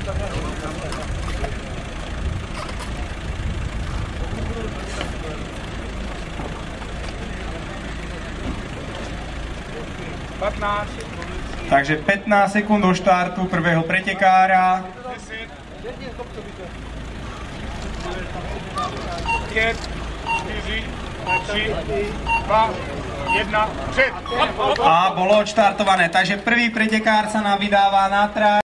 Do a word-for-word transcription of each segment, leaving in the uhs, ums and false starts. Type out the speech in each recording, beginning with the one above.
pätnásť. Takže pätnásť sekúnd do štartu prvého pretekára. päť, štyri, tri, dva, jedna, před. A bolo odštartované. Takže prvý pretekár sa nám vydáva na trať.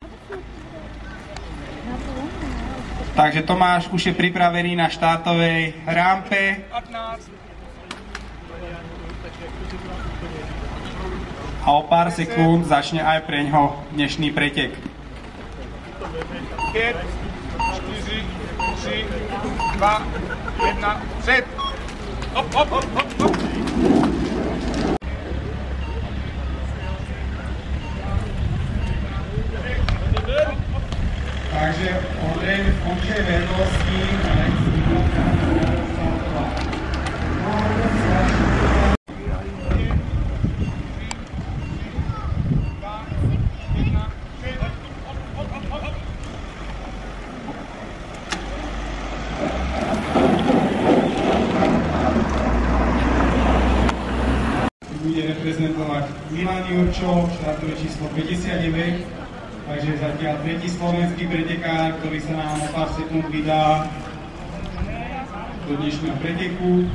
Takže Tomáš už je pripravený na štartovej rampe. A o pár sekúnd začne aj preňho dnešný pretek. päť, štyri, tri, dva, jedna, před. Hop, hop, hop, hop, hop. Takže Ondrej v končej vedlosti. Bude reprezentovať Milan Jurčo, štartové číslo päťdesiatdeväť, takže zatiaľ tretí slovenský pretekár, ktorý sa nám o pár sekúnd vydá do dnešného preteku.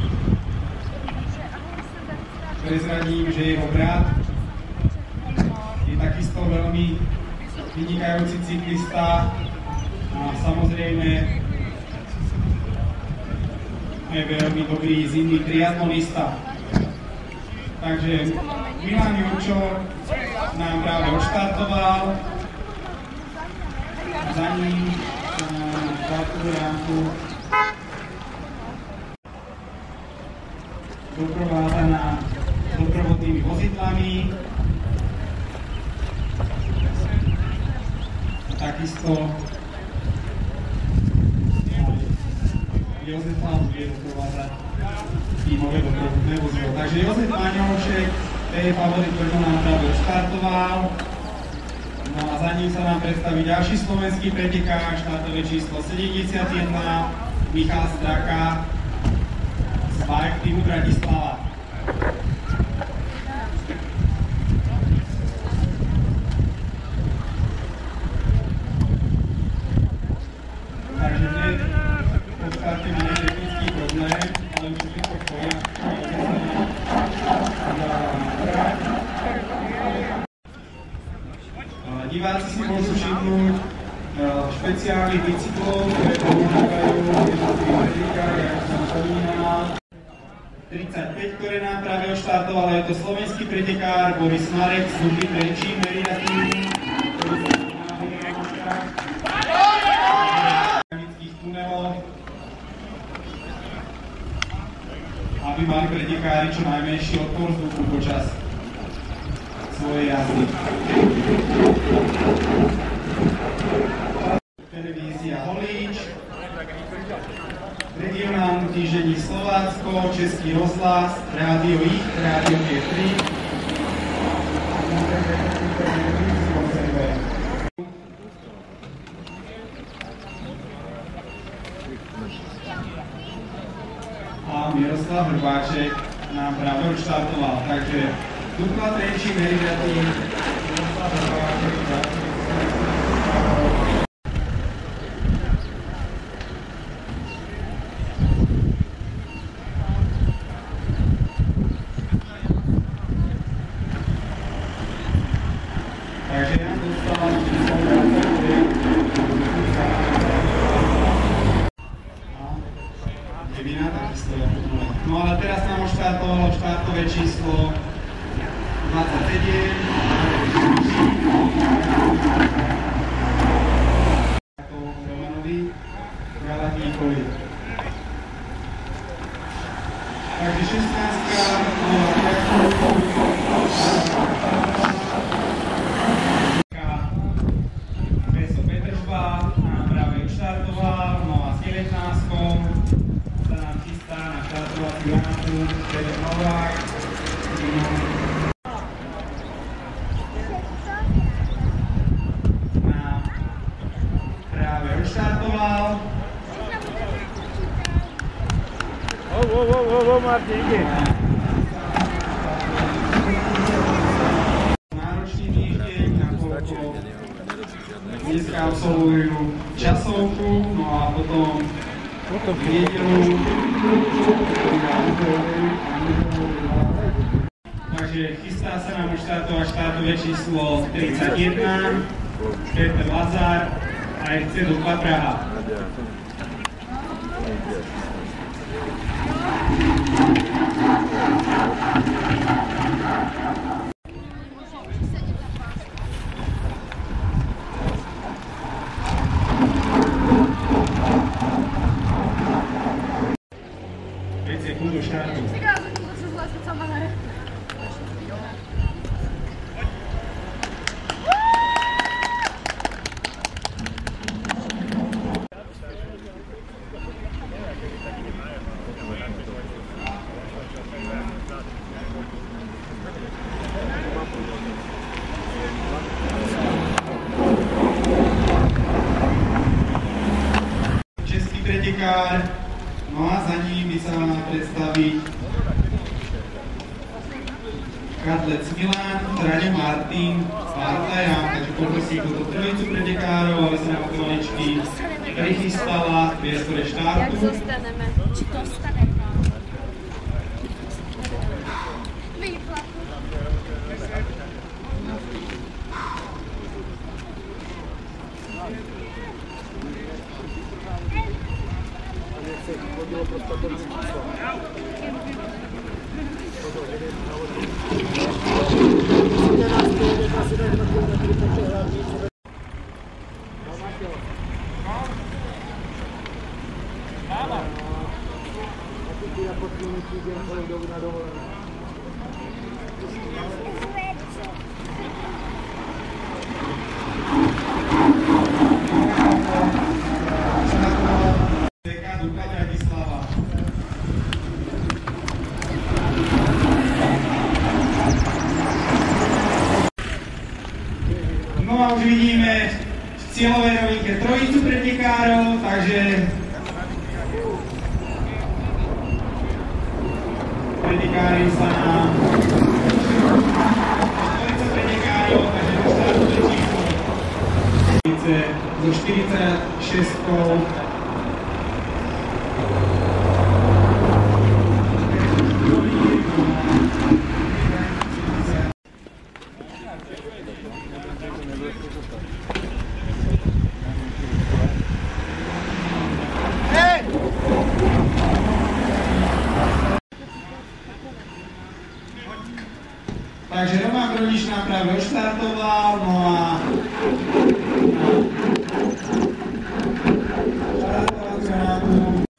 Prezradím, že jeho brat je takisto veľmi vynikajúci cyklista a samozrejme je veľmi dobrý zimný triatlonista. Takže Milan Jurčo nám práve odštartoval. Za ním na štartovú rampu doprovázaná doprovodnými vozidlami. Takisto Jozef Maňoušek bude doprovázať tímové doprovodné vozidlo. Takže Jozef Maňoušek, to je favorit, ktorý nám práve odštartoval. No a za ním sa nám predstaví ďalší slovenský pretekár, štartové číslo sedemdesiatjeden, Michal Straka z Bike Teamu Bratislava. Takže hneď po štarte bude technický problém, ale už je to v poriadku. Diváci si môžu všimnúť špeciálnych bicyklov, ktoré pomáhajú jednotlivým pretekárom, ako som spomínal. tridsaťpäť, ktoré nám práve odštartoval, je to slovenský pretekár Boris Marek z Dupy Trenčín, Merida Týmu, ktorý sa pomáhajú na nožkách mechanických tunelov, aby mali pretekári čo najmenší odpor vzduchu počas svojej jazdy. Televízia Holíč, regionálne týždenník Slovácko, Český rozhlas, Rádio Ich, Rádio G tri. A Miroslav Hrbáček nám práve odštartoval, takže Dukla Trenčín, Merida Tým, Miroslav Hrbáček, takže ja dostávam číslo dvadsaťdeväť. Devina, takisto. No ale teraz nám odštartovalo štartové číslo dvadsaťsedem. Romanovi Galatníkovi. Takže šestnáctka. Veso Petržba nám práve odštartoval, no a s devätnáctkou sa nám chystá na štartovaciu rampu Peter Novák. odštartoval. O, o, o, o, o, Martin, ide. Náročný týždeň, nakoľko dneska absolvujú časovku, no a potom v nedeľu. Takže chystá sa nám odštartovať štartové číslo tridsaťjeden, Peter Lazar a ef cé Dukla Praha. päť sekúnd do štartu. Český pretekár, no a za ním by sa mal predstaviť Kadlec Milan, Raňo Martin, Barta Jan, takže poprosím túto trojicu pretekárov, aby sa nám pomaličky prichystala k priestore štartu. Jak zostaneme? Či to stane? Výplatu. Dukla Bratislava. No a už vidíme v cieľovej rovinke trojicu pretekárov, takže pretekári sa nám trojica pretekárov, takže do štartové číslo so štyridsaťšestkou. Takže Roman Grodiš nám práve odštartoval, no a štartovaciu nápu.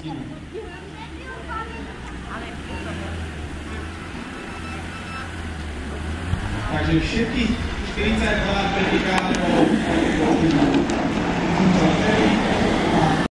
Takže všetkých štyridsaťdva pretekárov